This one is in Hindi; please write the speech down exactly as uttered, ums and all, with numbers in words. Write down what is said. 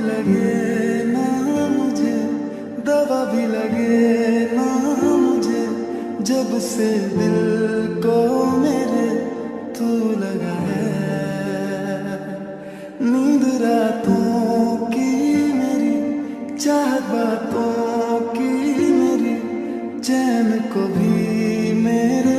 लगे ना मुझे, दवा भी लगे ना मुझे, जब से दिल को मेरे तू लगा है। नींद रातों की मेरी, चाहत बातों की मेरी, चैन को भी मेरे